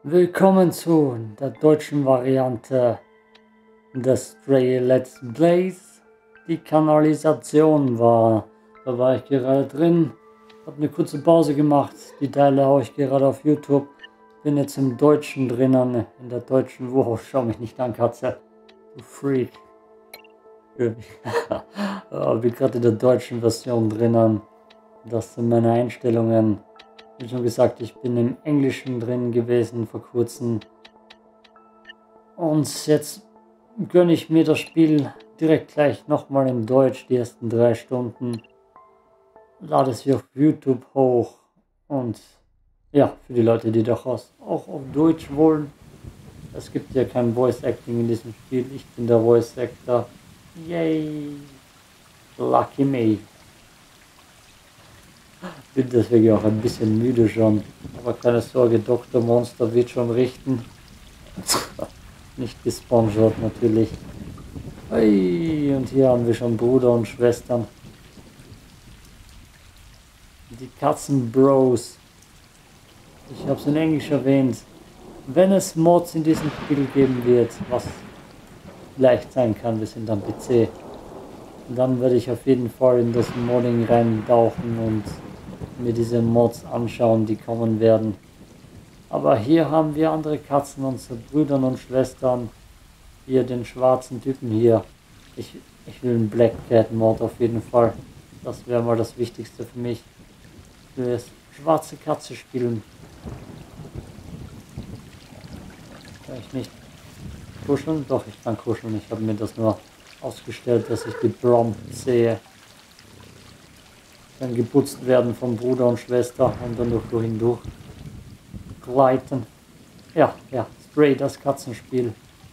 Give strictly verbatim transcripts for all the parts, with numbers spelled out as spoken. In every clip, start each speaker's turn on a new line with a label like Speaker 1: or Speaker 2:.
Speaker 1: Willkommen zu der deutschen Variante des Stray Let's Plays. Die Kanalisation war, da war ich gerade drin, habe eine kurze Pause gemacht, die Teile haue ich gerade auf YouTube, bin jetzt im Deutschen drinnen, in der deutschen, wow, schau mich nicht an, Katze, du Freak. Ich bin gerade in der deutschen Version drinnen, das sind meine Einstellungen. Wie schon gesagt, ich bin im Englischen drin gewesen vor kurzem. Und jetzt gönne ich mir das Spiel direkt gleich nochmal in Deutsch, die ersten drei Stunden. Lade es hier auf YouTube hoch. Und ja, für die Leute, die doch auch auf Deutsch wollen. Es gibt ja kein Voice Acting in diesem Spiel. Ich bin der Voice Actor. Yay! Lucky me. Bin deswegen auch ein bisschen müde schon, aber keine Sorge, Doktor Monster wird schon richten. Nicht gesponsert natürlich. Hey, und hier haben wir schon Bruder und Schwestern. Die Katzenbros. Ich habe es in Englisch erwähnt. Wenn es Mods in diesem Spiel geben wird, was leicht sein kann, wir sind am P C, dann werde ich auf jeden Fall in das Modding reintauchen und mir diese Mods anschauen, die kommen werden. Aber hier haben wir andere Katzen, unsere Brüder und Schwestern. Hier den schwarzen Typen hier. Ich, ich will einen Black Cat Mod auf jeden Fall. Das wäre mal das Wichtigste für mich. Ich will jetzt schwarze Katze spielen. Kann ich nicht kuscheln? Doch, ich kann kuscheln. Ich habe mir das nur ausgestellt, dass ich die Prompt sehe. Dann geputzt werden von Bruder und Schwester und dann durch hindurch gleiten. Ja, ja, Stray, das Katzenspiel.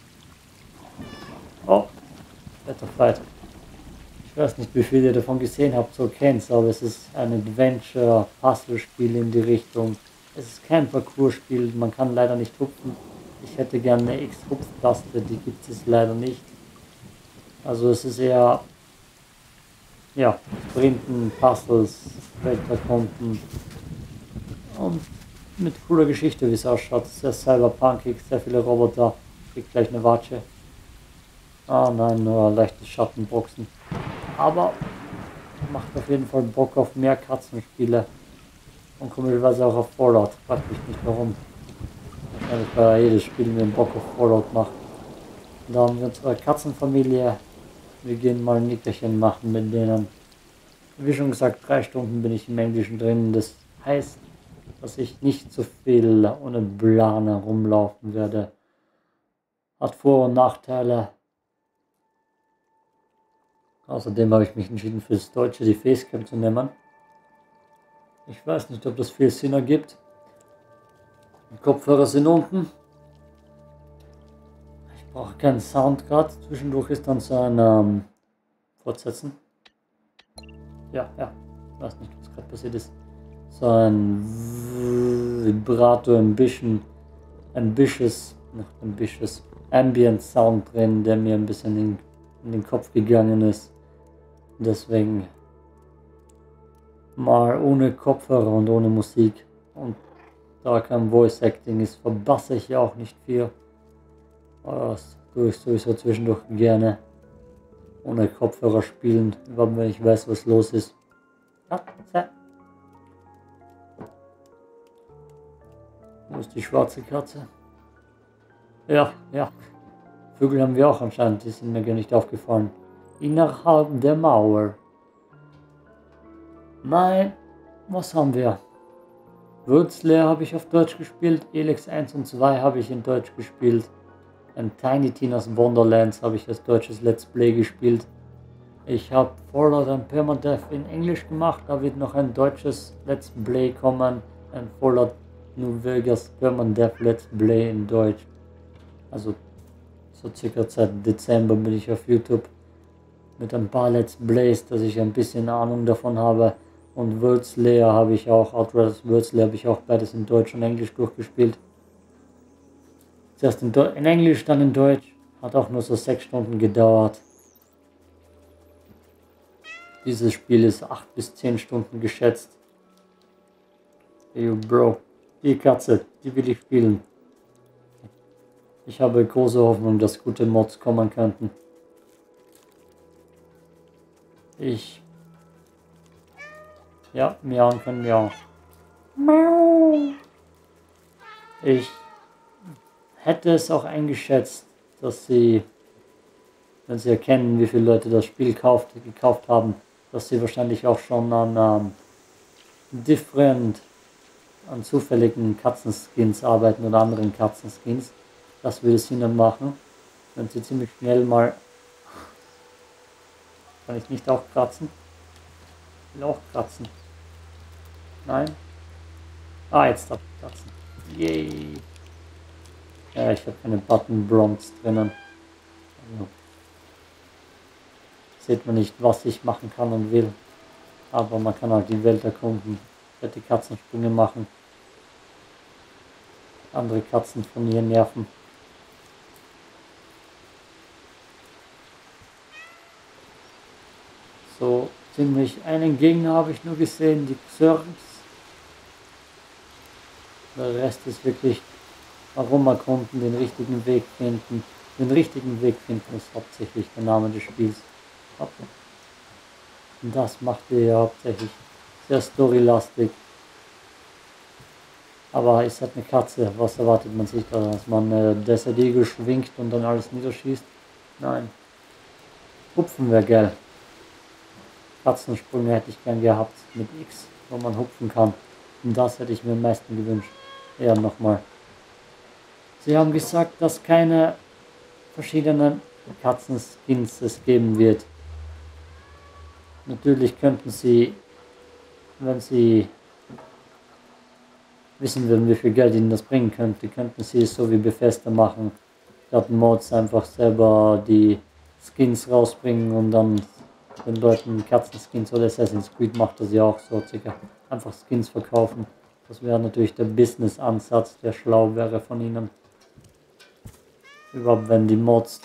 Speaker 1: Oh, Betterfight. Ich weiß nicht, wie viel ihr davon gesehen habt, so kennt's, aber es ist ein Adventure-Puzzle-Spiel in die Richtung. Es ist kein Parcours-Spiel, man kann leider nicht hupfen. Ich hätte gerne eine X-Hupf-Taste, die gibt es leider nicht. Also es ist eher ja, Sprinten, Puzzles, Welterkunden und mit cooler Geschichte, wie es ausschaut. Sehr cyberpunkig, sehr viele Roboter. Kriegt gleich eine Watsche. Ah nein, nur leichte Schattenboxen. Aber macht auf jeden Fall Bock auf mehr Katzenspiele. Und komischerweise auch auf Fallout. Fragt mich nicht warum. Wahrscheinlich weil jedes Spiel mir Bock auf Fallout macht. Und da haben wir unsere Katzenfamilie. Wir gehen mal ein Nickerchen machen mit denen. Wie schon gesagt, drei Stunden bin ich im Englischen drin. Das heißt, dass ich nicht so viel ohne Plan rumlaufen werde. Hat Vor- und Nachteile. Außerdem habe ich mich entschieden, fürs Deutsche die Facecam zu nehmen. Ich weiß nicht, ob das viel Sinn ergibt. Die Kopfhörer sind unten. Ich brauche keinen Sound gerade. Zwischendurch ist dann so ein ähm, Fortsetzen. Ja, ja. Ich weiß nicht, was gerade passiert ist. So ein Vibrato, ein bisschen, ambitious, noch ambitious Ambient Sound drin, der mir ein bisschen in, in den Kopf gegangen ist. Deswegen mal ohne Kopfhörer und ohne Musik. Und da kein Voice Acting ist, verpasse ich ja auch nicht viel. Das tue ich sowieso zwischendurch gerne. Ohne Kopfhörer spielen, wenn ich weiß, was los ist. Katze. Wo ist die schwarze Katze? Ja, ja. Vögel haben wir auch anscheinend, die sind mir gar nicht aufgefallen. Innerhalb der Mauer. Nein, was haben wir? Würzler habe ich auf Deutsch gespielt, Elex eins und zwei habe ich in Deutsch gespielt. Und Tiny Tina's Wonderlands habe ich als deutsches Let's Play gespielt. Ich habe Fallout und Permadeath in Englisch gemacht, da wird noch ein deutsches Let's Play kommen. Ein Fallout New Vegas Permadeath Let's Play in Deutsch. Also so circa seit Dezember bin ich auf YouTube mit ein paar Let's Plays, dass ich ein bisschen Ahnung davon habe. Und World Slayer habe ich auch, Outriders World Slayer habe ich auch beides in Deutsch und Englisch durchgespielt. Zuerst in, in Englisch, dann in Deutsch. Hat auch nur so sechs Stunden gedauert. Dieses Spiel ist acht bis zehn Stunden geschätzt. Hey Bro, die Katze, die will ich spielen. Ich habe große Hoffnung, dass gute Mods kommen könnten. Ich... Ja, miauen können wir auch. Ich hätte es auch eingeschätzt, dass sie, wenn sie erkennen, wie viele Leute das Spiel kauft, gekauft haben, dass sie wahrscheinlich auch schon an ähm, different, an zufälligen Katzenskins arbeiten oder anderen Katzenskins. Das würde es ihnen machen, wenn sie ziemlich schnell mal... Kann ich nicht auch kratzen? Ich will auch kratzen. Nein? Ah, jetzt darf ich kratzen. Yay! Ja, ich habe keine Button Bronze drinnen. Also, sieht man nicht, was ich machen kann und will. Aber man kann halt die Welt erkunden. Ich werde die Katzensprünge machen. Andere Katzen von ihr nerven. So ziemlich einen Gegner habe ich nur gesehen, die Xerx. Der Rest ist wirklich warum erkunden, den richtigen Weg finden. Den richtigen Weg finden ist hauptsächlich der Name des Spiels. Und das macht ihr ja hauptsächlich sehr storylastig. Aber ist halt eine Katze, was erwartet man sich da, dass man äh, Desert Eagle schwingt und dann alles niederschießt? Nein. Hupfen wäre geil. Katzensprünge hätte ich gern gehabt mit X, wo man hupfen kann. Und das hätte ich mir am meisten gewünscht. Ja, nochmal. Sie haben gesagt, dass keine verschiedenen Katzenskins es geben wird. Natürlich könnten sie, wenn sie wissen würden, wie viel Geld ihnen das bringen könnte, könnten sie es so wie Bethesda machen. Statt Mods einfach selber die Skins rausbringen und dann den Leuten Katzenskins oder Assassin's Creed macht das ja auch so, circa. Einfach Skins verkaufen. Das wäre natürlich der Business-Ansatz, der schlau wäre von ihnen. Überhaupt wenn die Mods...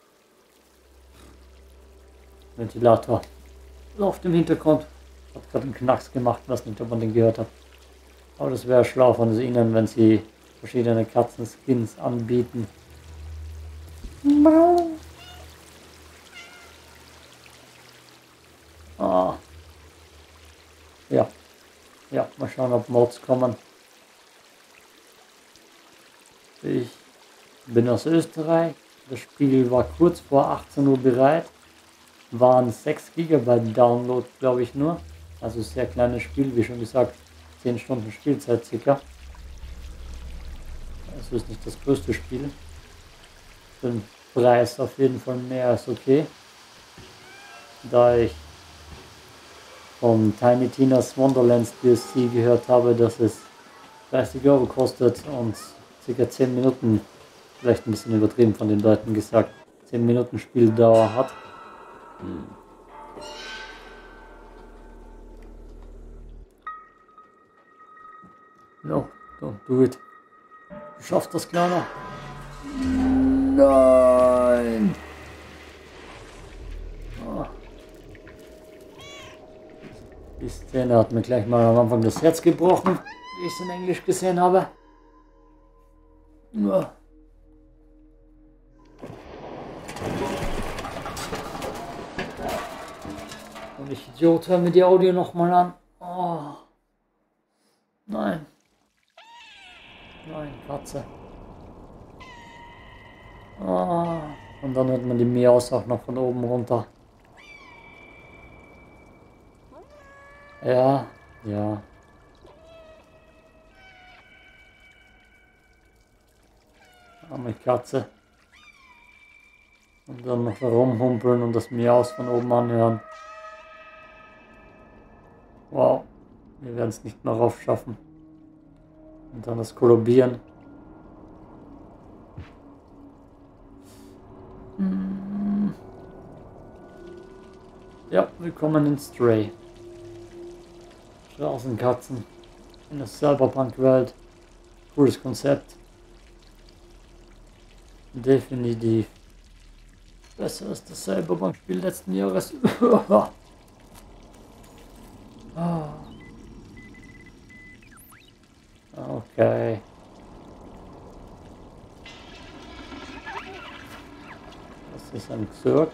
Speaker 1: Ventilator läuft im Hintergrund. Hat gerade einen Knacks gemacht, weiß nicht, ob man den gehört hat. Aber das wäre schlau von ihnen, wenn sie verschiedene Katzenskins anbieten. Ah. Ja. Ja, mal schauen, ob Mods kommen. Ich bin aus Österreich. Das Spiel war kurz vor achtzehn Uhr bereit. Waren sechs Gigabyte Download, glaube ich nur. Also sehr kleines Spiel, wie schon gesagt, zehn Stunden Spielzeit circa. Also ist nicht das größte Spiel. Für den Preis auf jeden Fall mehr als okay. Da ich von Tiny Tina's Wonderlands D L C gehört habe, dass es dreißig Euro kostet und circa zehn Minuten, vielleicht ein bisschen übertrieben von den Leuten gesagt, zehn Minuten Spieldauer hat. Hm. No, don't do it. Du schaffst das, Kleiner. Nein! Oh. Die Szene hat mir gleich mal am Anfang das Herz gebrochen, wie ich es in Englisch gesehen habe. Oh. Und ich Idiot, hör mir die Audio nochmal an. Oh. Nein. Nein, Katze. Oh. Und dann hört man die Miaus auch noch von oben runter. Ja, ja. Arme Katze. Und dann noch rumhumpeln und das Miaus von oben anhören. Wow, wir werden es nicht mehr raufschaffen. Und dann das Kollabieren. Hm. Ja, willkommen in Stray. Straßenkatzen in der Cyberpunk-Welt. Cooles Konzept. Definitiv. Besser als das Cyberpunk-Spiel letzten Jahres. Okay. ist ein Xerg.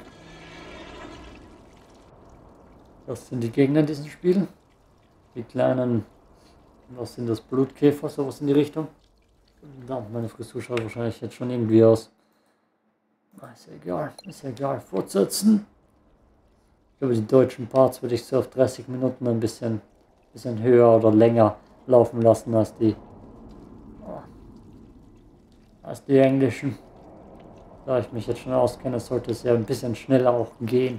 Speaker 1: Das sind die Gegner in diesem Spiel. Die kleinen, was sind das, Blutkäfer, sowas in die Richtung. Da, meine Frisur schaut wahrscheinlich jetzt schon irgendwie aus. Ah, ist ja egal, ist ja egal. Fortsetzen. Ich glaube, die deutschen Parts würde ich so auf dreißig Minuten ein bisschen, bisschen höher oder länger laufen lassen als die, oh, als die englischen. Da ich mich jetzt schon auskenne, sollte es ja ein bisschen schneller auch gehen.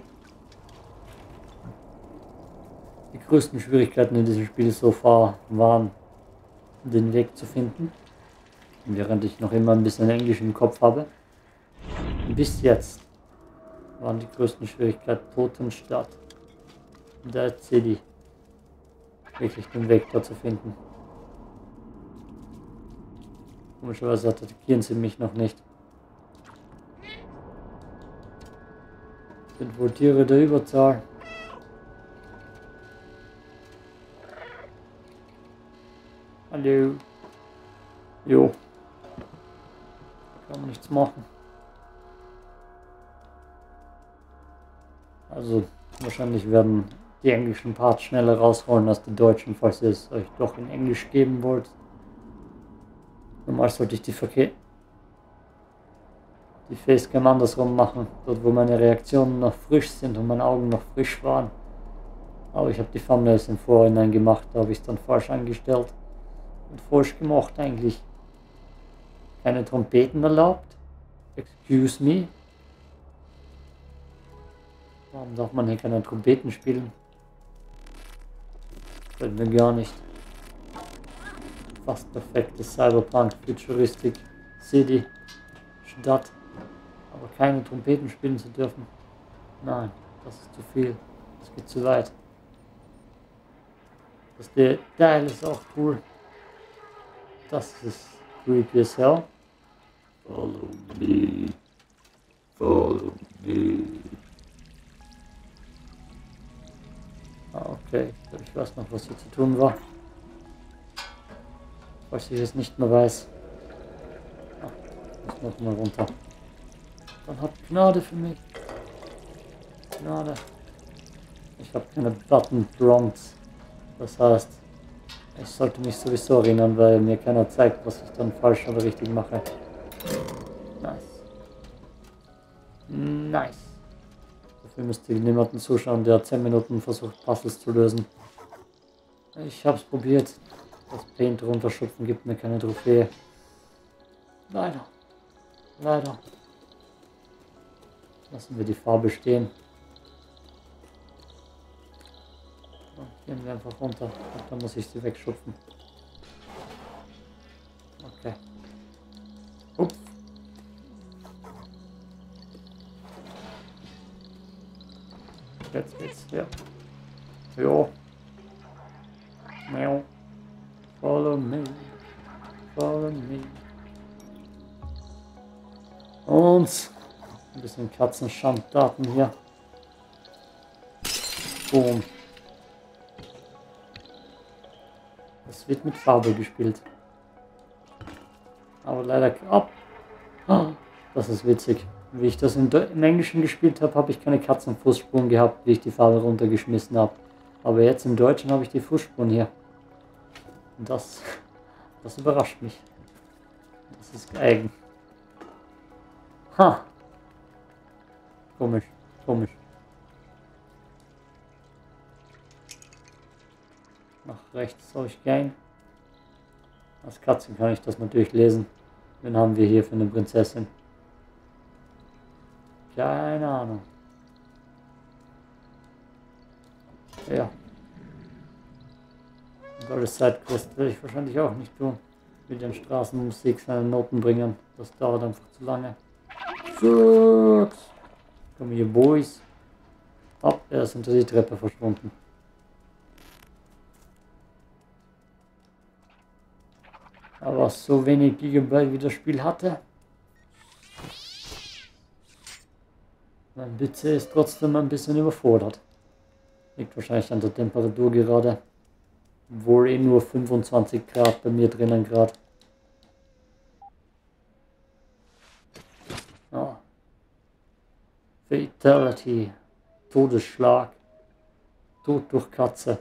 Speaker 1: Die größten Schwierigkeiten in diesem Spiel so far waren, den Weg zu finden. Während ich noch immer ein bisschen Englisch im Kopf habe. Bis jetzt waren die größten Schwierigkeiten Totenstadt, Dead City, wirklich den Weg da zu finden. Komischerweise attackieren sie mich noch nicht. Sind wohl Tiere der Überzahl. Hallo. Jo. Kann man nichts machen. Also wahrscheinlich werden die englischen Parts schneller rausholen als die deutschen, falls ihr es euch doch in Englisch geben wollt. Normal sollte ich die Verkehr die Facecam andersrum machen, dort wo meine Reaktionen noch frisch sind und meine Augen noch frisch waren. Aber ich habe die Thumbnails im Vorhinein gemacht, da habe ich es dann falsch eingestellt und falsch gemacht eigentlich. Keine Trompeten erlaubt? Excuse me? Warum darf man hier keine Trompeten spielen? Fällt mir gar nicht. Fast perfekte Cyberpunk, Futuristik, City, Stadt. Aber keine Trompeten spielen zu dürfen. Nein, das ist zu viel. Das geht zu weit. Das Detail ist auch cool. Das ist creepy as hell. Follow me. Follow me. Ah, okay. Ich glaube, ich weiß noch, was hier zu tun war. Falls ich es nicht mehr weiß. Ah, ich muss noch mal runter. Dann habt Gnade für mich. Gnade. Ich habe keine Button Prompts. Das heißt, ich sollte mich sowieso erinnern, weil mir keiner zeigt, was ich dann falsch oder richtig mache. Nice. Nice. Dafür müsste niemanden zuschauen, der zehn Minuten versucht, Puzzles zu lösen. Ich hab's probiert. Das Paint runterschupfen gibt mir keine Trophäe. Leider. Leider. Lassen wir die Farbe stehen. Dann gehen wir einfach runter. Und dann muss ich sie wegschupfen. Okay. Ups. Jetzt geht's. Ja. Jo. Miau. Follow me. Follow me. Und ein bisschen Katzenschanddaten hier. Boom. Es wird mit Farbe gespielt. Aber leider ab. Das ist witzig. Wie ich das im, im Englischen gespielt habe, habe ich keine Katzenfußspuren gehabt, wie ich die Farbe runtergeschmissen habe. Aber jetzt im Deutschen habe ich die Fußspuren hier. Und das, das überrascht mich. Das ist eigen. Ha! Komisch, komisch. Nach rechts soll ich gehen. Als Katze kann ich das natürlich lesen. Wen haben wir hier für eine Prinzessin? Keine Ahnung. Ja. Und alles Sidequest will ich wahrscheinlich auch nicht tun. Mit den Straßenmusik seine Noten bringen. Das dauert einfach zu lange. Six. Komm hier, Boys. Ab, er ist unter die Treppe verschwunden. Aber so wenig Gigabyte wie das Spiel hatte. Mein P C ist trotzdem ein bisschen überfordert. Liegt wahrscheinlich an der Temperatur gerade. Wohl eh nur fünfundzwanzig Grad bei mir drinnen gerade. Oh. Fatality. Todesschlag. Tod durch Katze.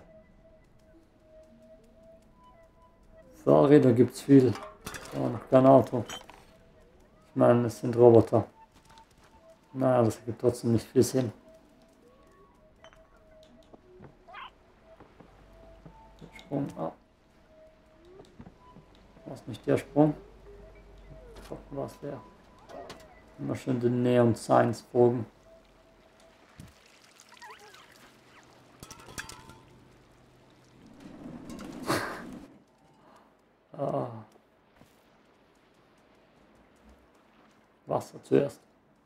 Speaker 1: Fahrräder gibt's viel. Aber noch kein Auto. Ich meine, es sind Roboter. Naja, das ergibt trotzdem nicht viel Sinn. Sprung ab. Was nicht der Sprung? Was der? Immer schön den Neon Science Bogen. ah. Wasser zuerst.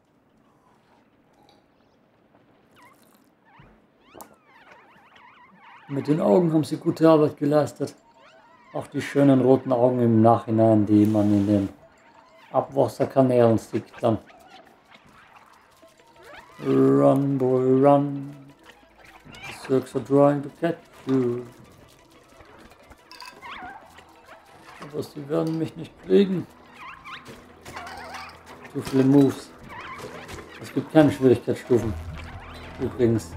Speaker 1: Mit den Augen haben sie gute Arbeit geleistet. Auch die schönen roten Augen im Nachhinein, die man in den Abwasserkanälen sieht dann. Run, boy, run. The Zergs are trying to catch you. Aber sie werden mich nicht kriegen. Zu viele Moves. Es gibt keine Schwierigkeitsstufen. Übrigens.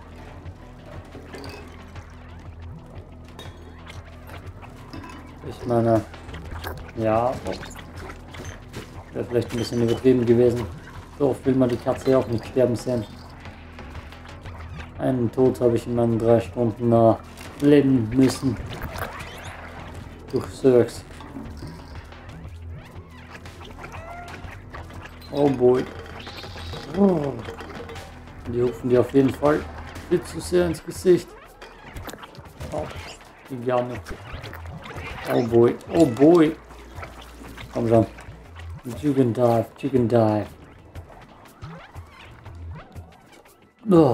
Speaker 1: Ich meine, ja, wäre vielleicht ein bisschen übertrieben gewesen. So oft will man die Katze auch nicht sterben sehen. Einen Tod habe ich in meinen drei Stunden äh, leben müssen. Durch Zergs. Oh boy. Oh. Die hupfen dir auf jeden Fall viel zu sehr ins Gesicht. Oh, die gerne. Oh boy, oh boy. Komm schon. Chicken dive, chicken dive. Oh.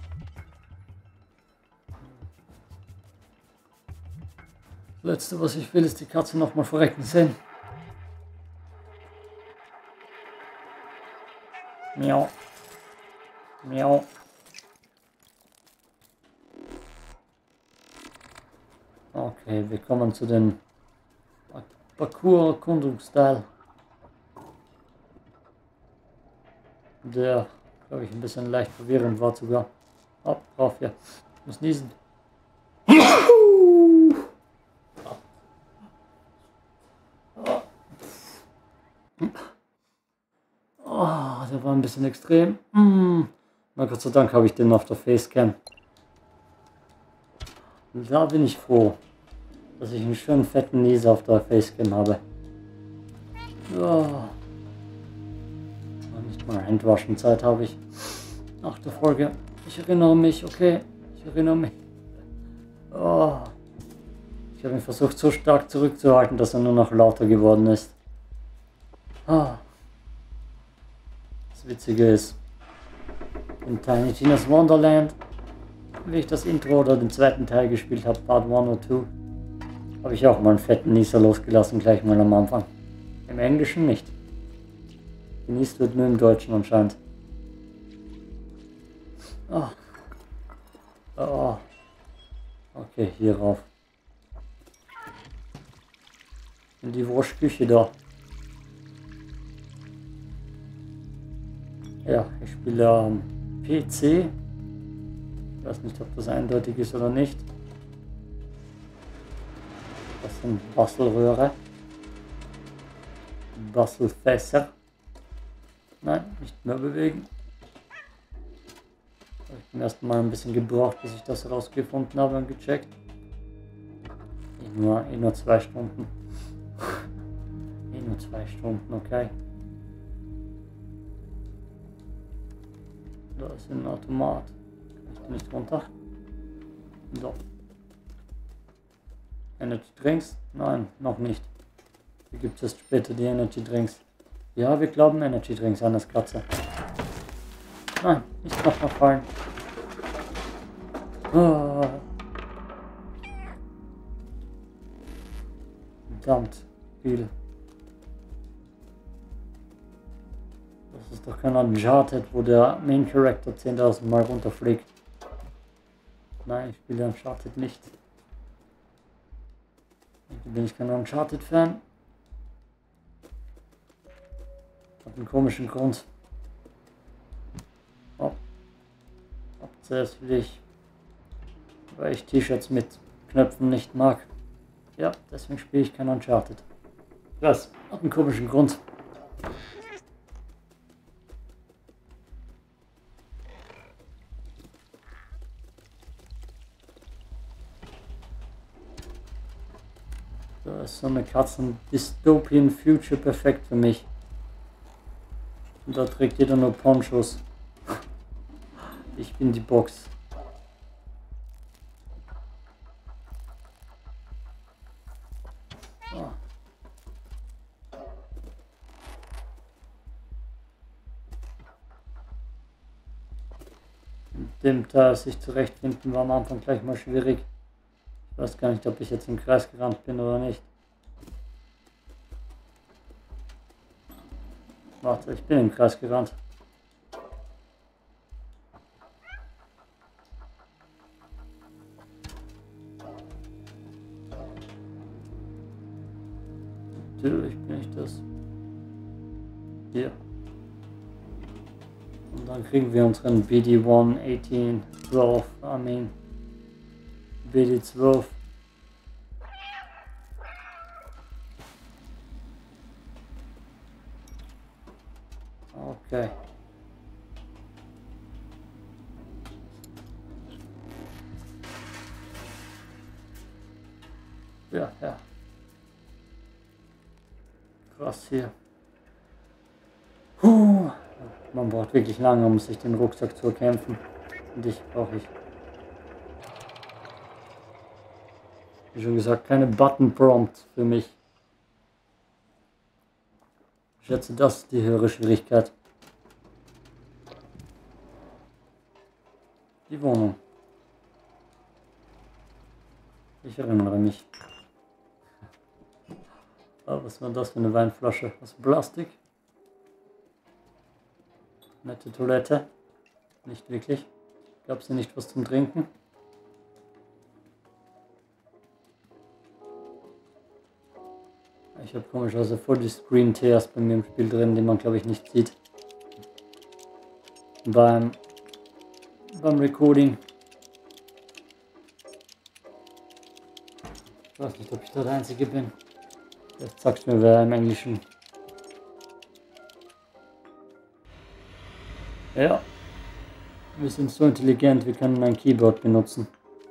Speaker 1: Das Letzte, was ich will, ist die Katze nochmal verrecken sehen. Miau. Miau. Okay, wir kommen zu den Parcours-Erkundungsteil. Der, glaube ich, ein bisschen leicht verwirrend war sogar. Ab, drauf, ja. Ich muss niesen. Oh, der war ein bisschen extrem. Mm. Na Gott sei Dank habe ich den auf der Facecam. Und da bin ich froh, dass ich einen schönen fetten Nies auf der Facecam habe. Oh. Nicht mal Handwaschen Zeit habe ich. Nach der Folge. Ich erinnere mich, okay. Ich erinnere mich. Oh. Ich habe ihn versucht so stark zurückzuhalten, dass er nur noch lauter geworden ist. Oh. Das Witzige ist, in Tiny Tina's Wonderland, wie ich das Intro oder den zweiten Teil gespielt habe, Part eins oder zwei, habe ich auch mal einen fetten Nieser losgelassen, gleich mal am Anfang. Im Englischen nicht. Genießt wird nur im Deutschen anscheinend. Oh. Oh. Okay, hier rauf. In die Wurschküche da. Ja, ich spiele am P C. Ich weiß nicht, ob das eindeutig ist oder nicht. Das sind Bastelröhre. Bastelfässer. Nein, nicht mehr bewegen. Habe ich beim ersten Mal ein bisschen gebraucht, bis ich das herausgefunden habe und gecheckt. Eh nur, eh nur zwei Stunden. eh nur zwei Stunden, okay. Da ist ein Automat. Kann ich da nicht runter? Doch. Energy Drinks? Nein, noch nicht. Hier gibt es erst später die Energy Drinks. Ja, wir glauben Energy Drinks an das Katze. Nein, nicht nochmal fallen. Ah. Verdammt viel. Das ist doch kein Uncharted, wo der Main Character zehntausend Mal runterfliegt. Nein, ich spiele Uncharted nicht. Ich bin ich kein Uncharted-Fan. Hat einen komischen Grund. Oh. Selbst will ich, weil ich T-Shirts mit Knöpfen nicht mag. Ja, deswegen spiele ich kein Uncharted. Was? Hat einen komischen Grund. Da ist so eine Katzen Dystopian Future perfekt für mich. Und da trägt jeder nur Ponchos. Ich bin die Box. Ah. Dem Teil sich zurechtfinden war am Anfang gleich mal schwierig. Ich weiß gar nicht, ob ich jetzt im Kreis gerannt bin oder nicht. Warte, ich bin im Kreis gerannt. Natürlich bin ich das. Hier. Und dann kriegen wir unseren B D eins, achtzehn, zwölf, I mean B D zwölf. Okay. Ja, ja. Krass hier. Puh. Man braucht wirklich lange, um sich den Rucksack zu erkämpfen. Und dich brauche ich. Wie schon gesagt, keine Button-Prompt für mich. Ich schätze, das ist die höhere Schwierigkeit. Die Wohnung. Ich erinnere mich. Aber was war das für eine Weinflasche? Aus Plastik? Nette Toilette. Nicht wirklich. Gab es hier nicht was zum Trinken? Ich habe komischerweise voll die Screen Tears bei mir im Spiel drin, die man glaube ich nicht sieht. Beim, beim Recording. Ich weiß nicht, ob ich da der Einzige bin. Jetzt sagst du mir, wer im Englischen. Ja. Wir sind so intelligent, wir können ein Keyboard benutzen.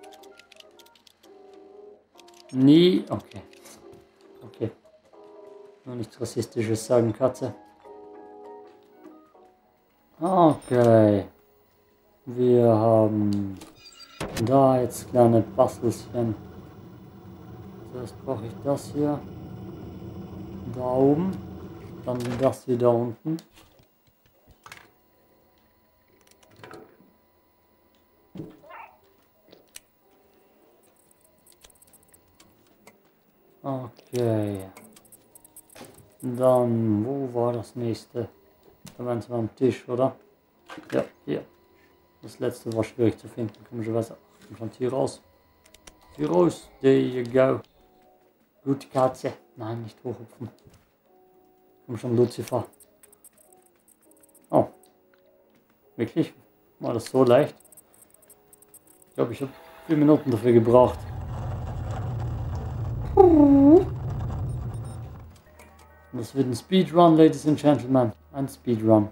Speaker 1: Nie. Okay. Okay. Nur nichts Rassistisches sagen, Katze. Okay. Wir haben da jetzt kleine Bastelchen. Zuerst brauche ich das hier. Da oben. Dann das hier da unten. Okay. Dann, wo war das nächste? Da waren wir am Tisch, oder? Ja, hier. Das letzte war schwierig zu finden. Komischerweise. Komm schon, hier raus. Hier raus. There you go. Gute Katze. Nein, nicht hochhupfen. Komm schon, Lucifer. Oh. Wirklich? War das so leicht? Ich glaube, ich habe vier Minuten dafür gebraucht. Das wird ein Speedrun, Ladies and Gentlemen. Ein Speedrun.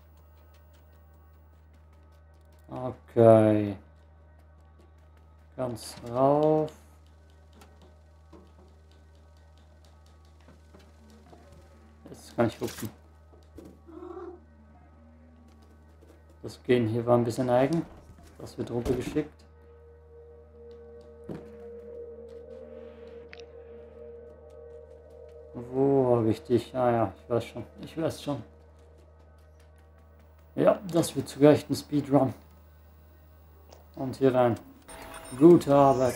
Speaker 1: Okay. Ganz rauf. Jetzt kann ich hupfen. Das Gehen hier war ein bisschen eigen. Das wird runtergeschickt. Wo habe ich dich? Ah ja, ich weiß schon. Ich weiß schon. Ja, das wird zugleich ein Speedrun. Und hier rein. Gute Arbeit.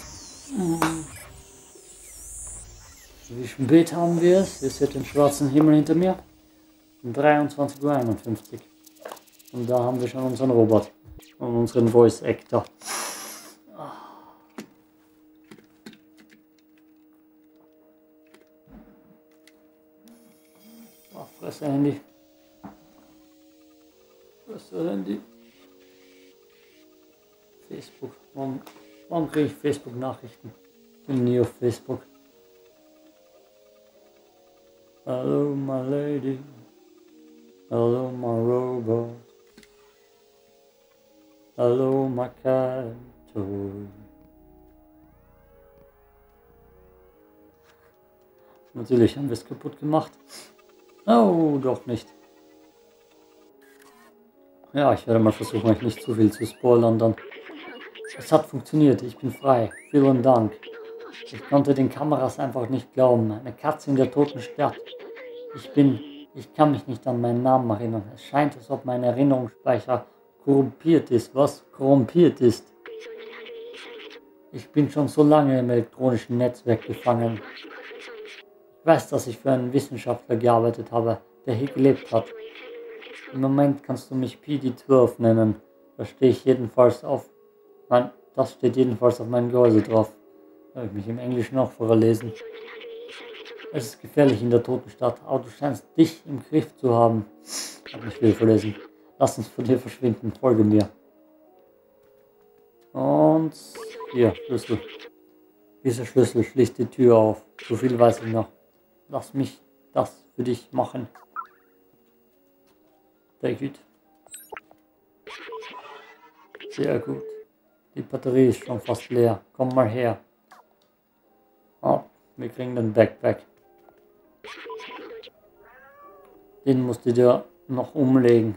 Speaker 1: Wie spät haben wir es? Ihr seht den schwarzen Himmel hinter mir. dreiundzwanzig Uhr einundfünfzig. Und da haben wir schon unseren Robot. Und unseren Voice Actor. Oh, Fresse Handy. Fresse Handy. Facebook. Warum, warum kriege ich Facebook-Nachrichten? Ich bin nie auf Facebook. Hello my lady. Hello my robot. Hello my cat toy. Natürlich haben wir es kaputt gemacht. Oh, doch nicht. Ja, ich werde mal versuchen, euch nicht zu viel zu spoilern dann. Es hat funktioniert, ich bin frei. Vielen Dank. Ich konnte den Kameras einfach nicht glauben. Eine Katze in der toten Stadt. Ich bin... Ich kann mich nicht an meinen Namen erinnern. Es scheint, als ob mein Erinnerungsspeicher korrumpiert ist. Was korrumpiert ist? Ich bin schon so lange im elektronischen Netzwerk gefangen. Ich weiß, dass ich für einen Wissenschaftler gearbeitet habe, der hier gelebt hat. Im Moment kannst du mich P D zwölf nennen. Da stehe ich jedenfalls auf... Mein, das steht jedenfalls auf meinem Gehäuse drauf. Da habe ich mich im Englischen auch vorgelesen. Es ist gefährlich in der toten Stadt, aber du scheinst dich im Griff zu haben. Ich habe mich viel verlesen. Lass uns von hier verschwinden, folge mir. Und hier, Schlüssel. Dieser Schlüssel schließt die Tür auf. So viel weiß ich noch. Lass mich das für dich machen. Take it. Sehr gut. Die Batterie ist schon fast leer. Komm mal her. Oh, wir kriegen den Backpack. Den musst du dir noch umlegen.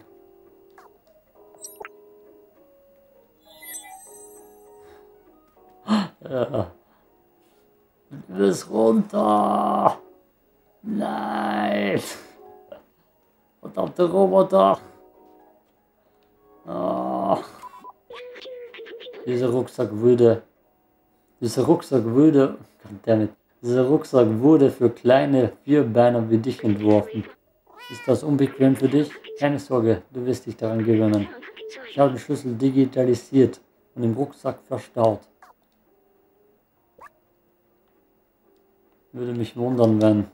Speaker 1: Ja. Du bist runter. Nein. Verdammte Roboter. Oh. Dieser Rucksack würde. Dieser Rucksack würde. Goddammit. Dieser Rucksack wurde für kleine Vierbeiner wie dich entworfen. Ist das unbequem für dich? Keine Sorge, du wirst dich daran gewöhnen. Ich habe den Schlüssel digitalisiert und im Rucksack verstaut. Würde mich wundern, wenn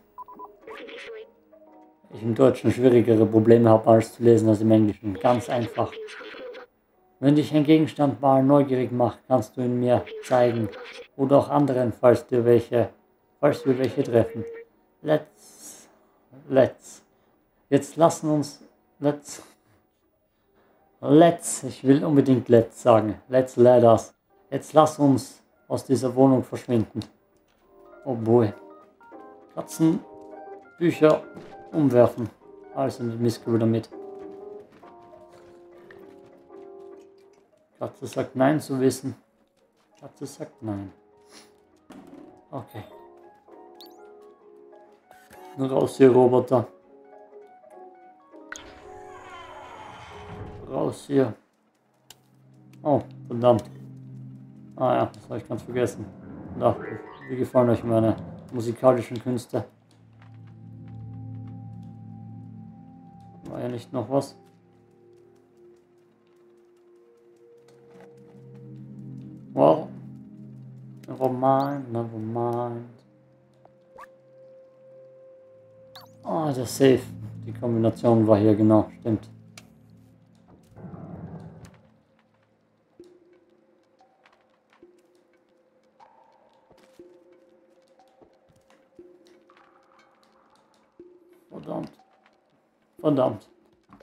Speaker 1: ich im Deutschen schwierigere Probleme habe, alles zu lesen als im Englischen. Ganz einfach. Wenn dich ein Gegenstand mal neugierig macht, kannst du ihn mir zeigen. Oder auch anderen, falls dir welche, falls wir welche treffen. Let's, let's. Jetzt lassen uns, let's, let's, ich will unbedingt let's sagen. Let's let us. Jetzt lass uns aus dieser Wohnung verschwinden. Oh boy. Katzen, Bücher umwerfen. Also mit Missgefühl damit. Katze sagt nein zu wissen. Katze sagt nein. Okay. Nur raus hier, Roboter. Raus hier. Oh, verdammt. Ah ja, das habe ich ganz vergessen. Ja, wie gefallen euch meine musikalischen Künste? War ja nicht noch was? Well, never mind, never mind. Ah, der Safe. Die Kombination war hier genau, stimmt. Verdammt. Verdammt.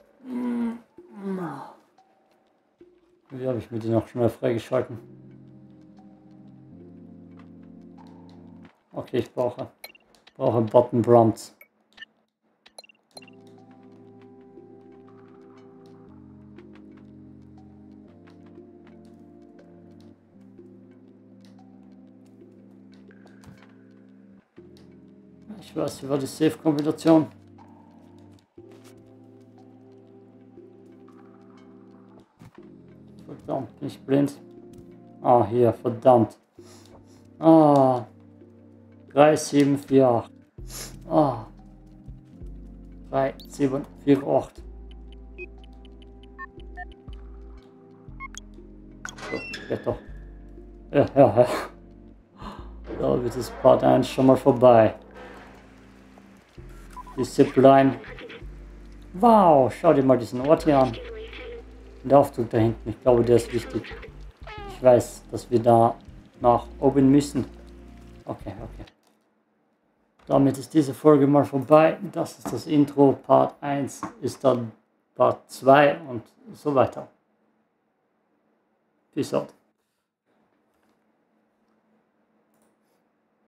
Speaker 1: Wie habe ich mir die noch schnell freigeschalten? Okay, ich brauche, brauche Button Prompts. Ich weiß, wie war die Safe-Kombination? Verdammt, nicht blind. Ah, hier, verdammt. Ah. drei sieben vier acht. Ah. drei sieben vier acht. So, geht doch. Ja, ja, ja. Da wird das Part eins schon mal vorbei. Die Zipline. Wow, schau dir mal diesen Ort hier an. Der Aufzug da hinten, ich glaube, der ist wichtig. Ich weiß, dass wir da nach oben müssen. Okay, okay. Damit ist diese Folge mal vorbei. Das ist das Intro. Part eins ist dann Part zwei und so weiter. Peace out.